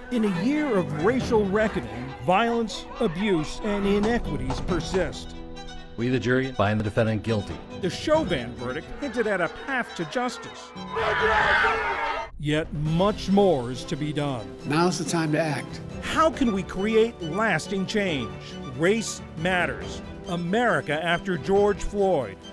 In a year of racial reckoning, violence, abuse, and inequities persist. We, the jury, find the defendant guilty. The Chauvin verdict hinted at a path to justice. Yet much more is to be done. Now's the time to act. How can we create lasting change? Race matters. America after George Floyd.